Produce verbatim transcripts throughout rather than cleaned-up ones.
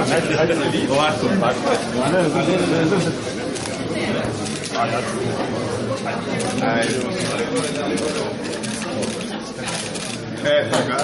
Ovako, tako. E, tako.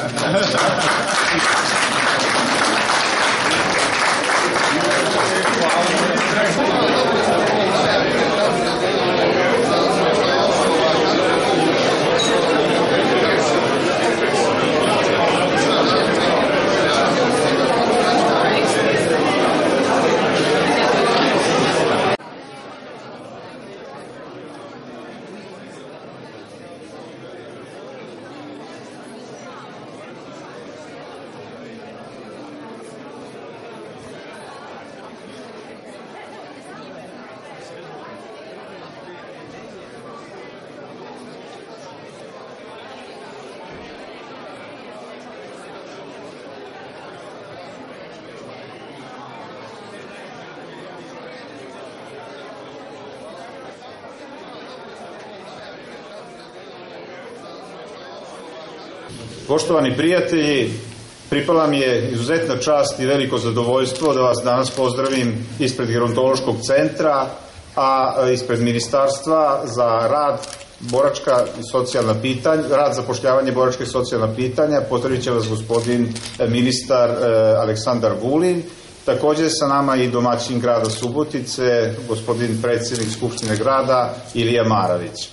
Poštovani prijatelji, pripala mi je izuzetna čast i veliko zadovoljstvo da vas danas pozdravim ispred Gerontološkog centra, a ispred Ministarstva za rad, boračka i socijalna pitanja, rad, zapošljavanje, boračka i socijalna pitanja. Pozdravit će vas gospodin ministar Aleksandar Vulin. Također sa nama i domaćin grada Subotice, gospodin predsjednik Skupštine grada Ilija Maravić.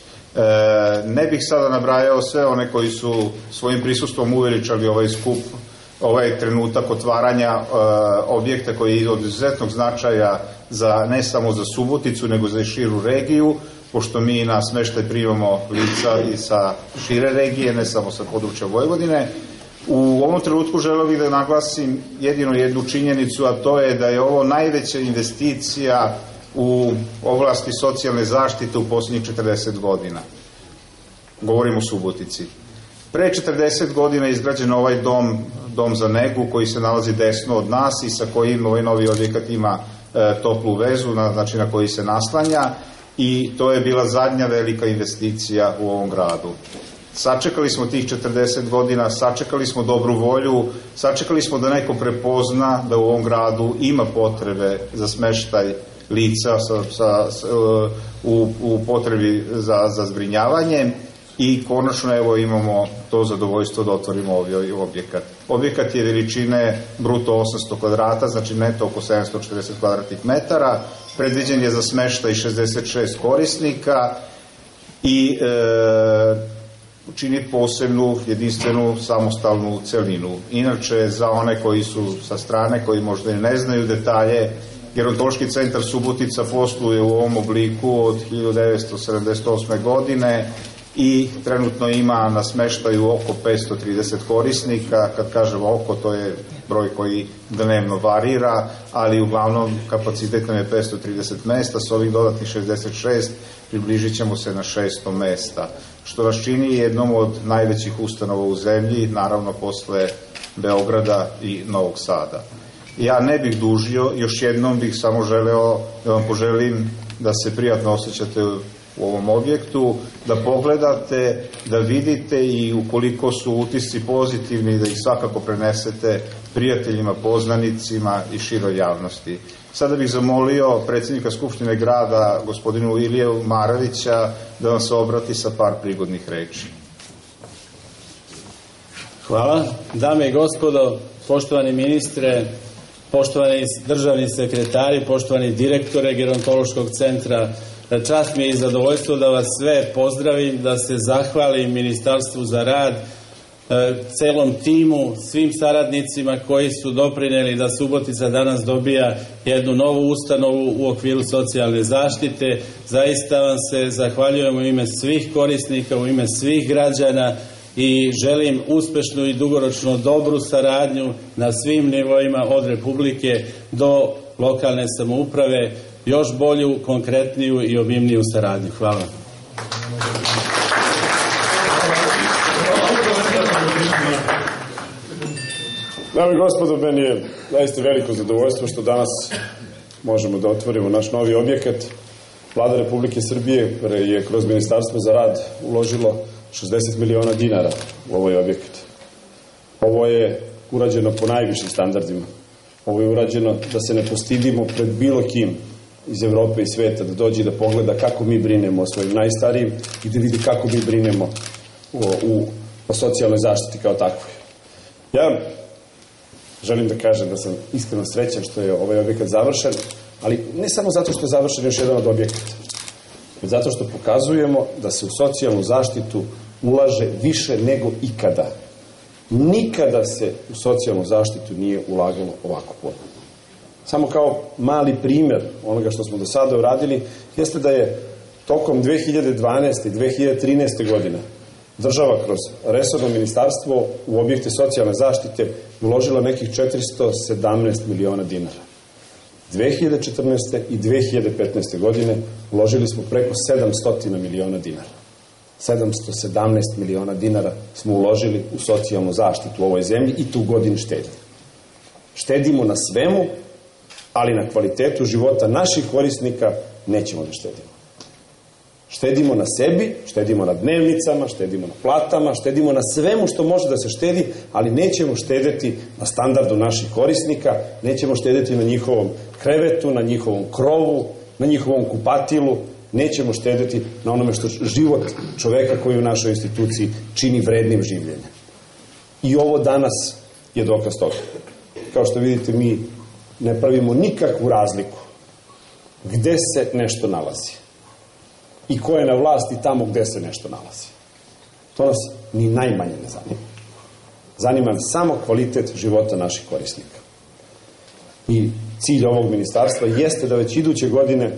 Ne bih sada nabrajao sve one koji su svojim prisustvom uveličali ovaj skup, ovaj trenutak otvaranja objekta koji je od izuzetnog značaja za, ne samo za Suboticu, nego za širu regiju, pošto mi na smeštaj primamo lica i sa šire regije, ne samo sa područja Vojvodine. U ovom trenutku želeo bih da naglasim jedinu jednu činjenicu, a to je da je ovo najveća investicija u oblasti socijalne zaštite u posljednjih četrdeset godina. Govorim o Subotici. Pre četrdeset godina je izgrađen ovaj dom, dom za negu, koji se nalazi desno od nas i sa kojim ovaj novi objekat ima e, toplu vezu, na, znači na koji se naslanja, i to je bila zadnja velika investicija u ovom gradu. Sačekali smo tih četrdeset godina, sačekali smo dobru volju, sačekali smo da neko prepozna da u ovom gradu ima potrebe za smeštaj lica sa, sa, sa, u, u potrebi za, za zbrinjavanje, i konačno evo imamo to zadovoljstvo da otvorimo ovaj objekat. Objekat je veličine bruto osamsto kvadrata, znači neto oko sedamsto četrdeset kvadratnih metara, predviđen je za smeštaj šezdeset šest korisnika i e, čini posebnu, jedinstvenu, samostalnu celinu. Inače, za one koji su sa strane, koji možda i ne znaju detalje, Gerontološki centar Subotica posluje u ovom obliku od hiljadu devetsto sedamdeset osme godine i trenutno ima na smeštaju oko petsto trideset korisnika. Kad kažemo oko, to je broj koji dnevno varira, ali uglavnom kapacitet nam je petsto trideset mesta, s ovih dodatnih šezdeset šest približit ćemo se na šesto mesta, što nas čini jednom od najvećih ustanova u zemlji, naravno posle Beograda i Novog Sada. Ja ne bih dužio, još jednom bih samo želeo da vam poželim da se prijatno osjećate u ovom objektu, da pogledate, da vidite, i ukoliko su utisci pozitivni, da ih svakako prenesete prijateljima, poznanicima i široj javnosti. Sada bih zamolio predsjednika Skupštine grada, gospodinu Iliju Maravića, da vam se obrati sa par prigodnih reči. Hvala. Dame i gospodo, poštovani ministre, poštovani državni sekretari, poštovani direktore Gerontološkog centra, čast mi je i zadovoljstvo da vas sve pozdravim, da se zahvalim Ministarstvu za rad, celom timu, svim saradnicima koji su doprineli da Subotica danas dobija jednu novu ustanovu u okviru socijalne zaštite. Zaista vam se zahvaljujemo u ime svih korisnika, u ime svih građana, i želim uspešnu i dugoročno dobru saradnju na svim nivoima, od Republike do lokalne samouprave, još bolju, konkretniju i obimniju saradnju. Hvala. Dame i gospodo, meni je zaista veliko zadovoljstvo što danas možemo da otvorimo naš novi objekat. Vlada Republike Srbije je kroz Ministarstvo za rad uložilo šezdeset miliona dinara u ovaj objekat. Ovo je urađeno po najvišim standardima. ovo je urađeno da se ne postidimo pred bilo kim iz Evrope i sveta, da dođe da pogleda kako mi brinemo o svojim najstarijim i da vidi kako mi brinemo o, u, o socijalnoj zaštiti kao takvoj. Ja želim da kažem da sam iskreno srećan što je ovaj objekat završen, ali ne samo zato što je završen još jedan od objekata, već zato što pokazujemo da se u socijalnu zaštitu ulaže više nego ikada. Nikada se u socijalnu zaštitu nije ulagalo ovako puno. Samo kao mali primer onoga što smo do sada uradili, jeste da je tokom dve hiljade dvanaeste i dve hiljade trinaeste godine država kroz resorno ministarstvo u objekte socijalne zaštite uložila nekih četiristo sedamnaest miliona dinara. dve hiljade četrnaeste i dve hiljade petnaeste godine uložili smo preko sedamsto miliona dinara. sedamsto sedamnaest miliona dinara smo uložili u socijalnu zaštitu u ovoj zemlji i tu godini štedimo. Štedimo na svemu, ali na kvalitetu života naših korisnika nećemo da štedimo. Štedimo na sebi, štedimo na dnevnicama, štedimo na platama, štedimo na svemu što može da se štedi, ali nećemo štedeti na standardu naših korisnika, nećemo štedeti na njihovom krevetu, na njihovom krovu, na njihovom kupatilu, nećemo štedeti na onome što život čoveka koji u našoj instituciji čini vrednim življenja. I ovo danas je dokaz toga. Kao što vidite, mi ne pravimo nikakvu razliku gde se nešto nalazi i ko je na vlasti tamo gde se nešto nalazi. To nas ni najmanje ne zanima. Zanima nas samo kvalitet života naših korisnika. I cilj ovog ministarstva jeste da već iduće godine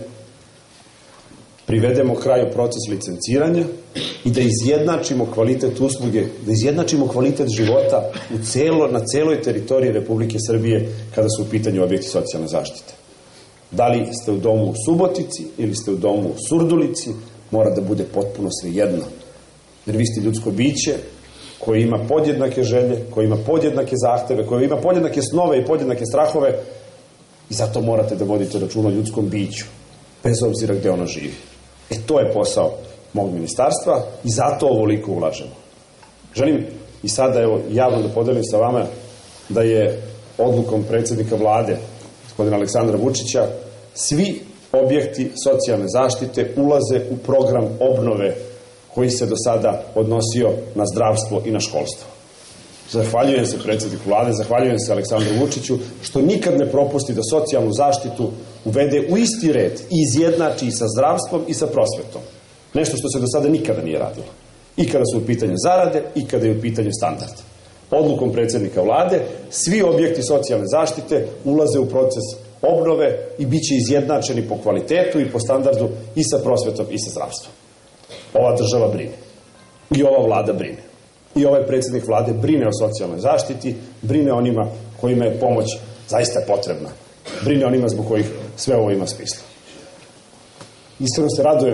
privedemo kraju proces licenciranja i da izjednačimo kvalitet usluge, da izjednačimo kvalitet života u celo, na celoj teritoriji Republike Srbije kada su u pitanju objekti socijalne zaštite. Da li ste u domu u Subotici ili ste u domu u Surdulici, mora da bude potpuno svejedno. Jer vi ste ljudsko biće koje ima podjednake želje, koje ima podjednake zahteve, koje ima podjednake snove i podjednake strahove i zato morate da vodite računa o ljudskom biću, bez obzira gde ono živi. E to je posao mog ministarstva i zato ovoliko ulažemo. Želim i sada evo javno da podelim sa vama da je odlukom predsjednika vlade, gospodina Aleksandra Vučića, svi objekti socijalne zaštite ulaze u program obnove koji se do sada odnosio na zdravstvo i na školstvo. Zahvaljujem se predsjedniku vlade, zahvaljujem se Aleksandru Vučiću što nikad ne propusti da socijalnu zaštitu uvede u isti red i izjednači i sa zdravstvom i sa prosvetom. Nešto što se do sada nikada nije radilo. I kada su u pitanju zarade i kada je u pitanju standard. Odlukom predsjednika vlade svi objekti socijalne zaštite ulaze u proces obnove i bit će izjednačeni po kvalitetu i po standardu i sa prosvetom i sa zdravstvom. Ova država brine. I ova vlada brine. I ovaj predsjednik vlade brine o socijalnoj zaštiti, brine onima kojima je pomoć zaista potrebna. Brine onima zbog kojih sve ovo ima smisla. Iskreno se radujem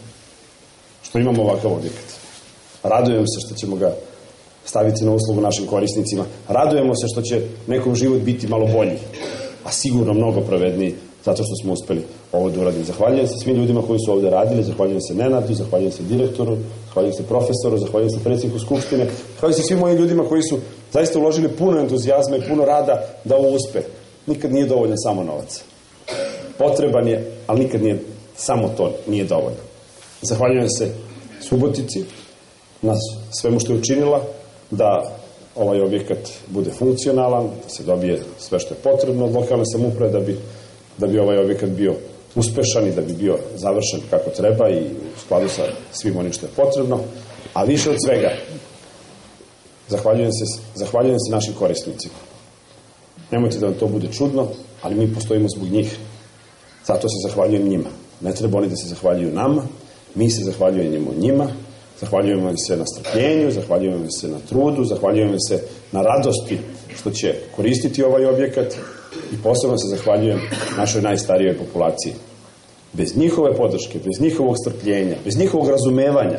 što imamo ovakav objekat. Radujem se što ćemo ga staviti na uslugu našim korisnicima. Radujemo se što će nekom život biti malo bolji, a sigurno mnogo pravedniji zato što smo uspeli ovo da uradimo. Zahvaljujem se svim ljudima koji su ovde radili, zahvaljujem se Nenadu, zahvaljujem se direktoru, zahvaljujem se profesoru, zahvaljujem se predsjedniku Skupštine, zahvaljujem se svim mojim ljudima koji su zaista uložili puno entuzijazma i puno rada da ovo uspe. Nikad nije dovoljan samo novac. Potreban je, ali nikad nije samo to nije dovoljno. Zahvaljujem se Subotici na svemu što je učinila da ovaj objekat bude funkcionalan, da se dobije sve što je potrebno od lokalne samouprave da bi, da bi ovaj objekat bio uspešan i da bi bio završen kako treba i u skladu sa svim onim što je potrebno. A više od svega, zahvaljujem se, zahvaljujem se našim korisnicima. Nemojte da vam to bude čudno, ali mi postojimo zbog njih. Zato se zahvaljujem njima. Ne treba oni da se zahvaljuju nama, mi se zahvaljujemo njima, zahvaljujemo im se na strpljenju, zahvaljujemo im se na trudu, zahvaljujemo im se na radosti što će koristiti ovaj objekat i posebno se zahvaljujem našoj najstarijoj populaciji. Bez njihove podrške, bez njihovog strpljenja, bez njihovog razumevanja,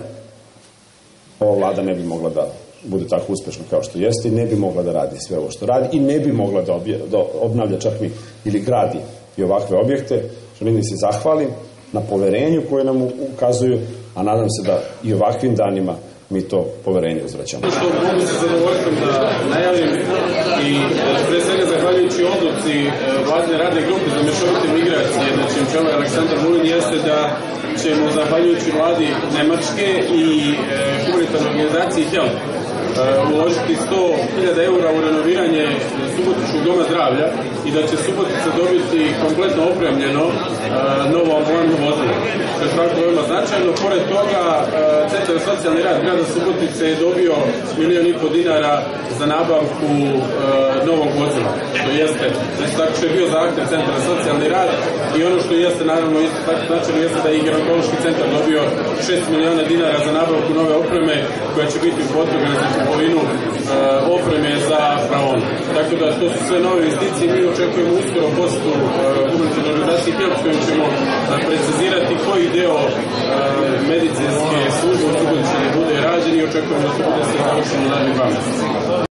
ova vlada ne bi mogla da bude tako uspešna kao što jeste i ne bi mogla da radi sve ovo što radi i ne bi mogla da, obje, da obnavlja čak ni ili gradi i ovakve objekte. Želim da se zahvalim na poverenju koje nam ukazuju, a nadam se da i ovakvim danima mi to poverenje uzvraćamo. Što mogu se zadovoljstvom da najavim i pre svega zahvaljujući odluci vladine radne grupe za mešovite migracije, na čijem čelu je Aleksandar Vulin, jeste da ćemo zahvaljujući vladi Nemačke i humanitarne organizacije HELP uložiti sto hiljada eura u renoviranje Subotičkog doma zdravlja i da će Subotica dobiti kompletno opremljeno novo ambulanno vozilo. To je svakako veoma značajno. Pored toga, Centar za socijalni rad grada Subotice je dobio milion i po dinara za nabavku novog vozila. To jeste, znači tako što je bio zahtev Centra za socijalni rad i ono što jeste naravno isto tako značajno jeste da je i gerontološki centar dobio šest miliona dinara za nabavku nove opreme koja će biti upotrebljena za kupovinu opreme za praon. Tako da to su sve nove investicije. Mi očekujemo uskoro poslu humanitarne organizacije HELP kojim ćemo precizirati koji deo medicinske službe u Subotici bude rađen i očekujemo da se bude sve završeno u narednih dva meseca.